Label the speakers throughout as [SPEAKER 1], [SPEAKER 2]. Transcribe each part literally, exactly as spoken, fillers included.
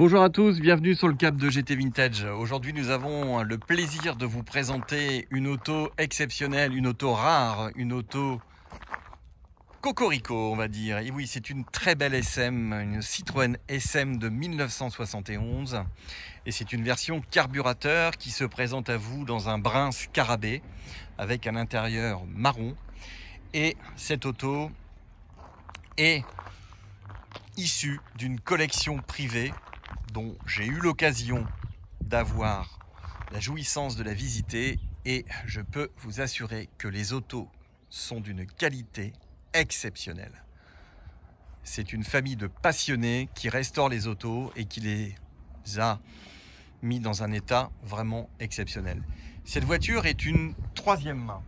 [SPEAKER 1] Bonjour à tous, bienvenue sur le cap de G T Vintage. Aujourd'hui nous avons le plaisir de vous présenter une auto exceptionnelle, une auto rare, une auto cocorico on va dire. Et oui, c'est une très belle S M, une Citroën S M de mille neuf cent soixante et onze. Et c'est une version carburateur qui se présente à vous dans un brun scarabée avec un intérieur marron. Et cette auto est issue d'une collection privée dont j'ai eu l'occasion d'avoir la jouissance de la visiter, et je peux vous assurer que les autos sont d'une qualité exceptionnelle. C'est une famille de passionnés qui restaurent les autos et qui les a mis dans un état vraiment exceptionnel. Cette voiture est une troisième main.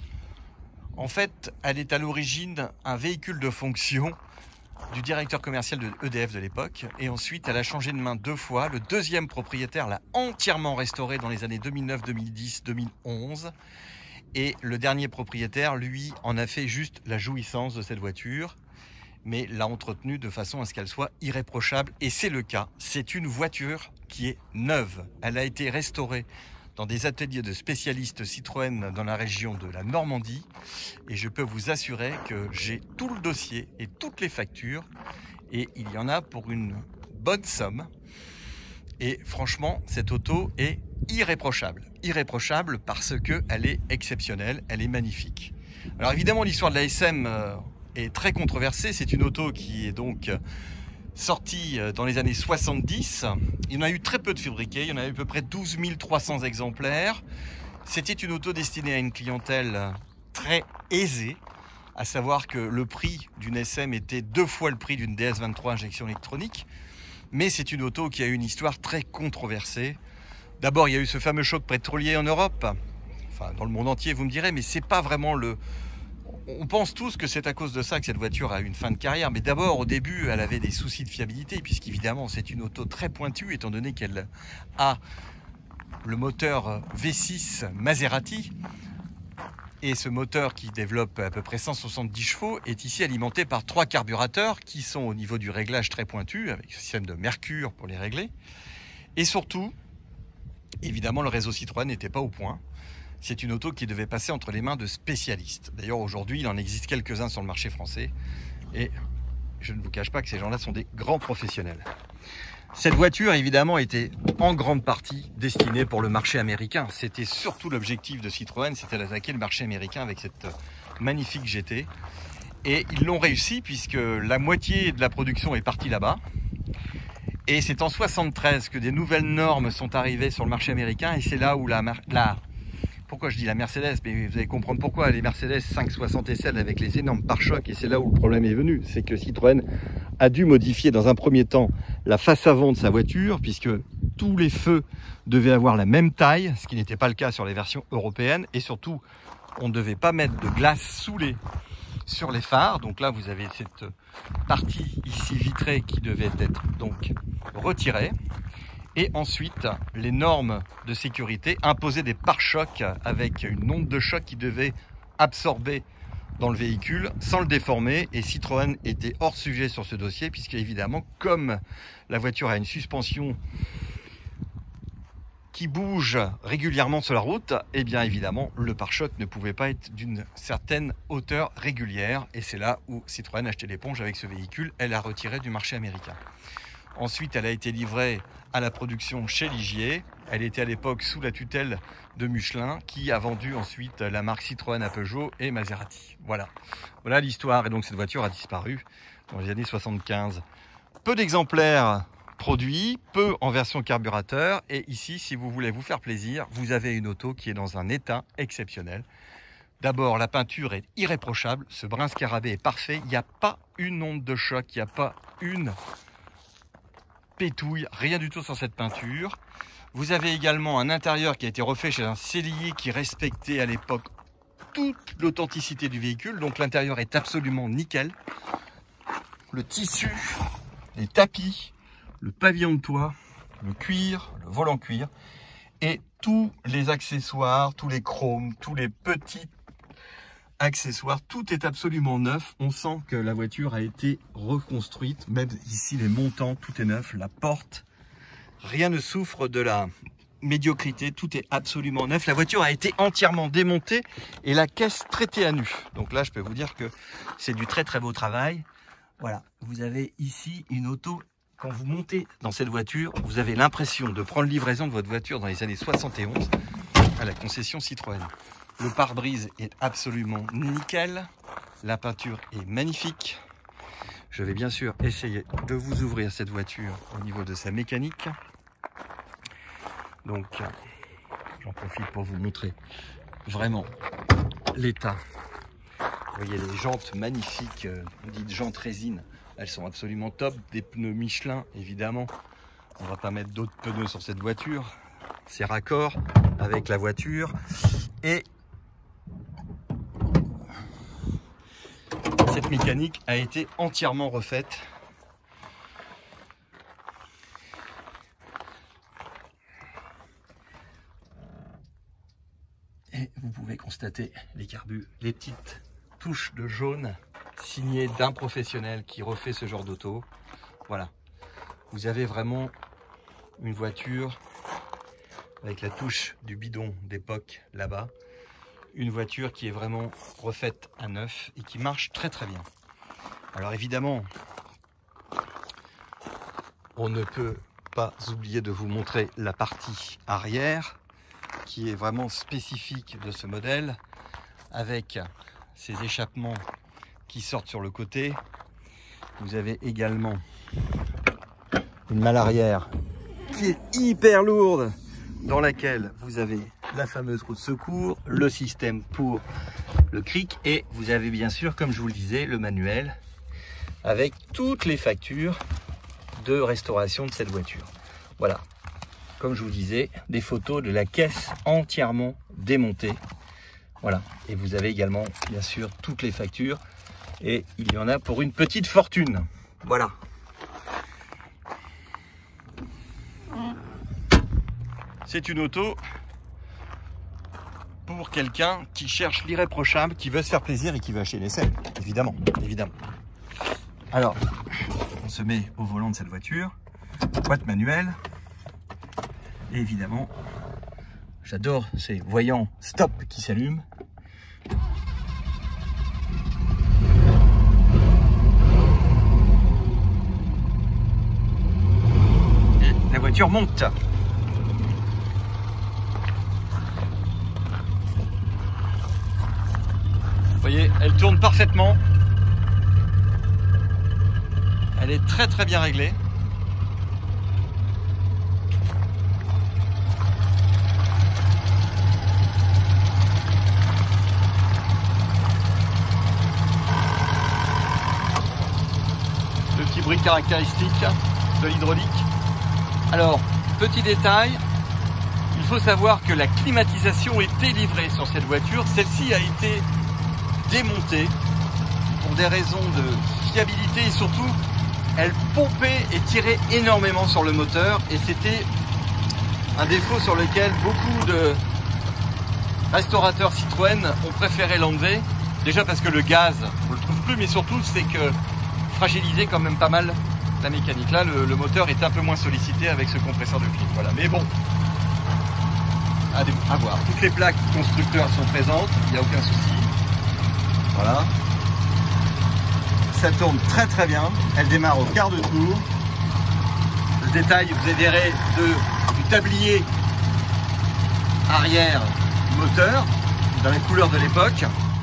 [SPEAKER 1] En fait, elle est à l'origine un véhicule de fonction du directeur commercial de E D F de l'époque, et ensuite elle a changé de main deux fois. Le deuxième propriétaire l'a entièrement restaurée dans les années deux mille neuf, deux mille dix, deux mille onze, et le dernier propriétaire, lui, en a fait juste la jouissance de cette voiture, mais l'a entretenue de façon à ce qu'elle soit irréprochable, et c'est le cas. C'est une voiture qui est neuve. Elle a été restaurée dans des ateliers de spécialistes Citroën dans la région de la Normandie, et je peux vous assurer que j'ai tout le dossier et toutes les factures, et il y en a pour une bonne somme. Et franchement, cette auto est irréprochable. Irréprochable parce qu'elle est exceptionnelle, elle est magnifique. Alors évidemment, l'histoire de la S M est très controversée. C'est une auto qui est donc sortie dans les années soixante-dix. Il y en a eu très peu de fabriqués, il y en a eu à peu près douze mille trois cents exemplaires. C'était une auto destinée à une clientèle très aisée, à savoir que le prix d'une S M était deux fois le prix d'une D S vingt-trois injection électronique. Mais c'est une auto qui a eu une histoire très controversée. D'abord, il y a eu ce fameux choc pétrolier en Europe, enfin dans le monde entier vous me direz, mais c'est pas vraiment le... On pense tous que c'est à cause de ça que cette voiture a eu une fin de carrière, mais d'abord, au début, elle avait des soucis de fiabilité, puisqu'évidemment, c'est une auto très pointue, étant donné qu'elle a le moteur V six Maserati. Et ce moteur, qui développe à peu près cent soixante-dix chevaux, est ici alimenté par trois carburateurs qui sont au niveau du réglage très pointu, avec un système de mercure pour les régler. Et surtout, évidemment, le réseau Citroën n'était pas au point. C'est une auto qui devait passer entre les mains de spécialistes. D'ailleurs, aujourd'hui, il en existe quelques-uns sur le marché français. Et je ne vous cache pas que ces gens-là sont des grands professionnels. Cette voiture, évidemment, était en grande partie destinée pour le marché américain. C'était surtout l'objectif de Citroën, c'était d'attaquer le marché américain avec cette magnifique G T. Et ils l'ont réussi, puisque la moitié de la production est partie là-bas. Et c'est en soixante-treize que des nouvelles normes sont arrivées sur le marché américain. Et c'est là où la... la Pourquoi je dis la Mercedes? Mais vous allez comprendre pourquoi. Les Mercedes cinq cent soixante S L avec les énormes pare-chocs, et c'est là où le problème est venu. C'est que Citroën a dû modifier dans un premier temps la face avant de sa voiture, puisque tous les feux devaient avoir la même taille, ce qui n'était pas le cas sur les versions européennes. Et surtout, on ne devait pas mettre de glace soulée sur les phares. Donc là, vous avez cette partie ici vitrée qui devait être donc retirée. Et ensuite, les normes de sécurité imposaient des pare-chocs avec une onde de choc qui devait absorber dans le véhicule sans le déformer. Et Citroën était hors sujet sur ce dossier, puisque évidemment, comme la voiture a une suspension qui bouge régulièrement sur la route, et bien évidemment, le pare-choc ne pouvait pas être d'une certaine hauteur régulière. Et c'est là où Citroën a jeté l'éponge avec ce véhicule. Elle a retiré du marché américain. Ensuite, elle a été livrée à la production chez Ligier. Elle était à l'époque sous la tutelle de Michelin, qui a vendu ensuite la marque Citroën à Peugeot et Maserati. Voilà, voilà l'histoire. Et donc cette voiture a disparu dans les années soixante-quinze. Peu d'exemplaires produits, peu en version carburateur. Et ici, si vous voulez vous faire plaisir, vous avez une auto qui est dans un état exceptionnel. D'abord, la peinture est irréprochable. Ce brun scarabée est parfait. Il n'y a pas une onde de choc, il n'y a pas une pétouille, rien du tout sur cette peinture. Vous avez également un intérieur qui a été refait chez un sellier qui respectait à l'époque toute l'authenticité du véhicule. Donc l'intérieur est absolument nickel. Le tissu, les tapis, le pavillon de toit, le cuir, le volant cuir et tous les accessoires, tous les chromes, tous les petits accessoires, tout est absolument neuf. On sent que la voiture a été reconstruite, même ici les montants, tout est neuf, la porte rien ne souffre de la médiocrité, tout est absolument neuf. La voiture a été entièrement démontée et la caisse traitée à nu. Donc là, je peux vous dire que c'est du très très beau travail. Voilà, vous avez ici une auto. Quand vous montez dans cette voiture, vous avez l'impression de prendre livraison de votre voiture dans les années soixante et onze à la concession Citroën. Le pare-brise est absolument nickel. La peinture est magnifique. Je vais bien sûr essayer de vous ouvrir cette voiture au niveau de sa mécanique. Donc, j'en profite pour vous montrer vraiment l'état. Vous voyez les jantes magnifiques, dites jantes résine. Elles sont absolument top. Des pneus Michelin, évidemment. On ne va pas mettre d'autres pneus sur cette voiture. C'est raccord avec la voiture. Et cette mécanique a été entièrement refaite. Et vous pouvez constater les carbus, les petites touches de jaune signées d'un professionnel qui refait ce genre d'auto. Voilà, vous avez vraiment une voiture avec la touche du bidon d'époque là-bas. Une voiture qui est vraiment refaite à neuf et qui marche très très bien. Alors évidemment, on ne peut pas oublier de vous montrer la partie arrière qui est vraiment spécifique de ce modèle, avec ces échappements qui sortent sur le côté. Vous avez également une malle arrière qui est hyper lourde, dans laquelle vous avez la fameuse roue de secours, le système pour le cric, et vous avez bien sûr, comme je vous le disais, le manuel avec toutes les factures de restauration de cette voiture. Voilà, comme je vous disais, des photos de la caisse entièrement démontée. Voilà, et vous avez également bien sûr toutes les factures, et il y en a pour une petite fortune. Voilà. C'est une auto pour quelqu'un qui cherche l'irréprochable, qui veut se faire plaisir et qui veut acheter une S L, évidemment, évidemment. Alors, on se met au volant de cette voiture, boîte manuelle, et évidemment, j'adore ces voyants stop qui s'allument. Et la voiture monte. Vous voyez, elle tourne parfaitement. Elle est très très bien réglée. Le petit bruit caractéristique de l'hydraulique. Alors, petit détail, il faut savoir que la climatisation était livrée sur cette voiture. Celle-ci a été démontée pour des raisons de fiabilité et surtout elle pompait et tirait énormément sur le moteur, et c'était un défaut sur lequel beaucoup de restaurateurs Citroën ont préféré l'enlever, déjà parce que le gaz on le trouve plus, mais surtout c'est que fragilisait quand même pas mal la mécanique. Là le, le moteur est un peu moins sollicité avec ce compresseur de clim, voilà. Mais bon, à, à voir, toutes les plaques constructeurs sont présentes, il n'y a aucun souci. Voilà, ça tourne très très bien, elle démarre au quart de tour. Le détail, vous verrez, de, du tablier arrière moteur dans les couleurs de l'époque.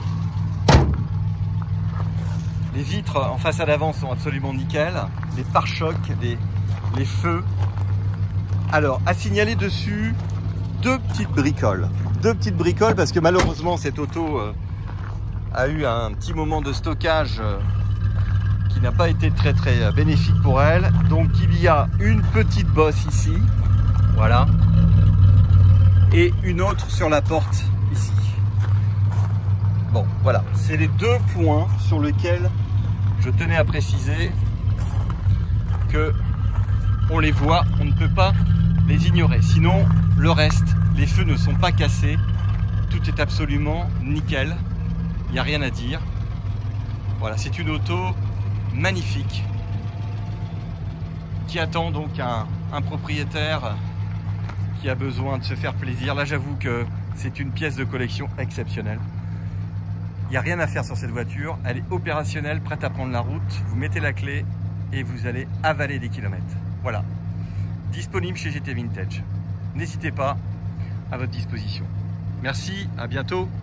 [SPEAKER 1] Les vitres en façade avant sont absolument nickel, les pare-chocs, les, les feux. Alors, à signaler dessus deux petites bricoles, deux petites bricoles parce que malheureusement cette auto euh, a eu un petit moment de stockage euh, qui n'a pas été très très bénéfique pour elle. Donc il y a une petite bosse ici, voilà, et une autre sur la porte ici. Bon, voilà, c'est les deux points sur lesquels je tenais à préciser que on les voit, on ne peut pas les ignorer. Sinon, le reste, les feux ne sont pas cassés, tout est absolument nickel. Il n'y a rien à dire. Voilà, c'est une auto magnifique qui attend donc un, un propriétaire qui a besoin de se faire plaisir. Là, j'avoue que c'est une pièce de collection exceptionnelle. Il n'y a rien à faire sur cette voiture. Elle est opérationnelle, prête à prendre la route. Vous mettez la clé et vous allez avaler des kilomètres. Voilà. Disponible chez G T Vintage. N'hésitez pas, à votre disposition. Merci, à bientôt.